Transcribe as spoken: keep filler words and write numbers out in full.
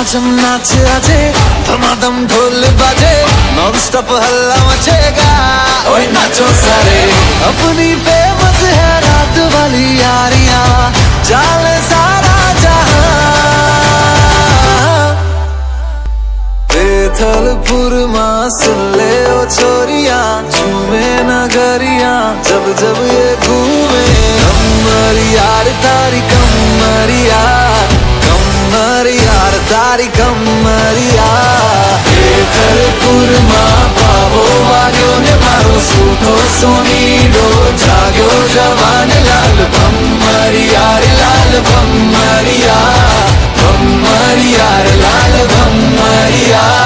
झम नाच आजे, धमाधम ढोल बाजे, नॉन स्टॉप हल्ला मचेगा। ओए नाचो सारे, अपनी फेमस है रात वाली यारियां, जाले सारा जहां। बेथलपुर मां सुन ले ओ छोरियां, झूमे नगरियां जब जब ये घूमे। कमर यार तारी कमरिया, कमर यार तारी कमरिया। बेथलपुर मां पावो वाग्यो ने मारो सूतो सोनीडो, जाग्यो जवान लाल भमरिया रे लाल भमरिया, भमरिया रे लाल भमरिया।